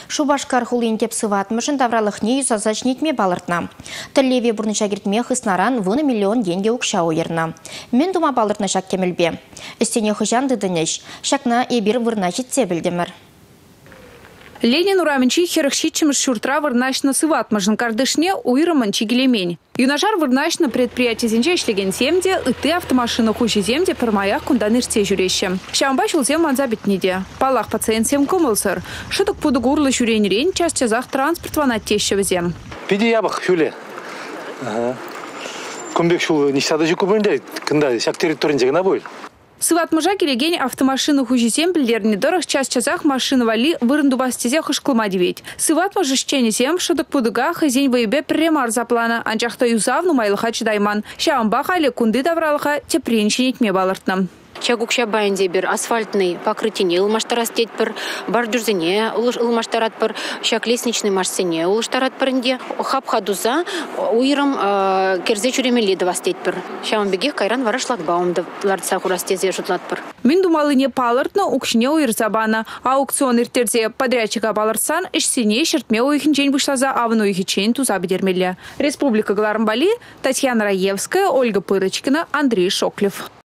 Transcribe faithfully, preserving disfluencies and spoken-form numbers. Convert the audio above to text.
Шубашкар хулин теп сыватмышын тавралыхне юсазачнитме балыртна. Тыллеве бурныча кертме хыснаран вуны миллион деньги укша уйырна. Мен дума балыртна шак кемелбе. Истене хыжан дыдынеш, шакна ебир вырна житсе білдімір. Ленин ураменчи херахщичим шуртра вырнашна сыватмажын кардышне уйрымын чигелемень. Юнажар вырнашна предприятие зенче ишлеген семде, и ты автомашина хучи земде пармаях кунданырте жюреще. Шамба шулзем манзабитниде. Палах пациент сем кумылсыр. Шуток пуду гурлы жюрень-рень, час часах транспорт ванат тещевзем. Пиди ябах хюле. Кумбек шул не сада жукубындай, кында сяк территоринжеге набой. Сыватмажа келеген автомашина хужисем білдеріне дұрық час-часах машина вали вырынду бастезе хышқылма девет. Сыватмажа шченесем шыдық пудыға хызен вайбе премар заплана, анчақта юзавну майлыға чыдайман. Шаамбақ алі кунды давралыға тепреншенетме балыртным. Чагукша байынде бір асфальтный покрытине ылмаштарас тет бір, бордюрзине ылмаштарат бір, шак лестничный машине улыштарат бірінде, хап-хадуза уйрым керзе чуремелі давас тет бір. Шамбегех кайран вара шлагбаумды лардса хурастезе жұтлат бір. Мен думалыне палыртны укшне уйрзабана, аукцион иртерзе подрядчика балырсан, ішсене шертме уйхінчен вышлаза авну уйхичен туза бедермелі. Республика Глармбали, Татьяна Раевская, Ольга Пырочкина, Андрей Шоклев.